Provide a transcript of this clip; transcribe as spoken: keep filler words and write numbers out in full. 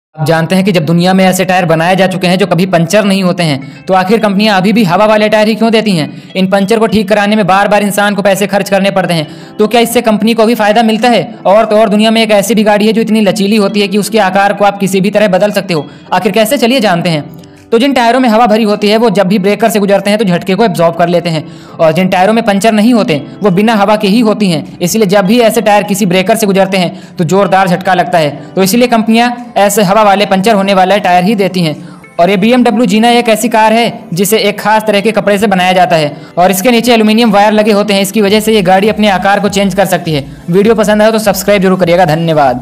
आप जानते हैं कि जब दुनिया में ऐसे टायर बनाए जा चुके हैं जो कभी पंचर नहीं होते हैं, तो आखिर कंपनियां अभी भी हवा वाले टायर ही क्यों देती हैं? इन पंचर को ठीक कराने में बार बार इंसान को पैसे खर्च करने पड़ते हैं, तो क्या इससे कंपनी को भी फायदा मिलता है? और तो और दुनिया में एक ऐसी भी गाड़ी है जो इतनी लचीली होती है कि उसके आकार को आप किसी भी तरह बदल सकते हो। आखिर कैसे, चलिए जानते हैं। तो जिन टायरों में हवा भरी होती है वो जब भी ब्रेकर से गुजरते हैं तो झटके को एब्जॉर्ब कर लेते हैं, और जिन टायरों में पंचर नहीं होते वो बिना हवा के ही होती हैं। इसलिए जब भी ऐसे टायर किसी ब्रेकर से गुजरते हैं तो जोरदार झटका लगता है। तो इसलिए कंपनियां ऐसे हवा वाले पंचर होने वाले टायर ही देती हैं। और ये बी एम डब्ल्यू जीना एक ऐसी कार है जिसे एक खास तरह के कपड़े से बनाया जाता है, और इसके नीचे एल्यूमिनियम वायर लगे होते हैं। इसकी वजह से ये गाड़ी अपने आकार को चेंज कर सकती है। वीडियो पसंद आए तो सब्सक्राइब जरूर करिएगा। धन्यवाद।